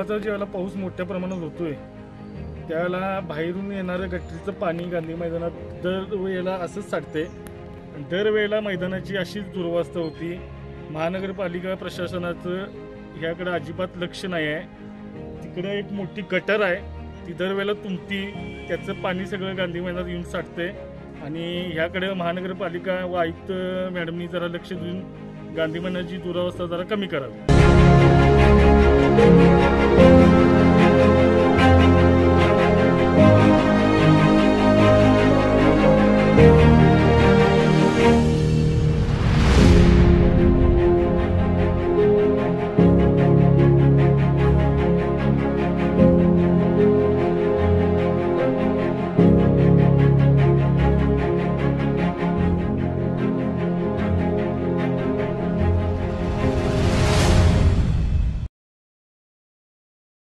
गावाचा ज्यावेळेला पाऊस मोठ्या प्रमाणात होतोय त्यावेळेला बाहेरून येणारं गटरीचं पाणी गांधी मैदानात दरवेळेला असंच साठते. दरवेळेला मैदानाची अशीच दुरवस्था होती. महानगरपालिका प्रशासनाचं ह्याकडे अजिबात लक्ष नाही आहे. तिकडे एक मोठी गटर आहे, ती दरवेळेला तुंबती, त्याचं पाणी सगळं गांधी मैदानात येऊन साठते. आणि ह्याकडे महानगरपालिका व आयुक्त मॅडमनी जरा लक्ष देऊन गांधी मैदानाची दुरावस्था जरा कमी करावी.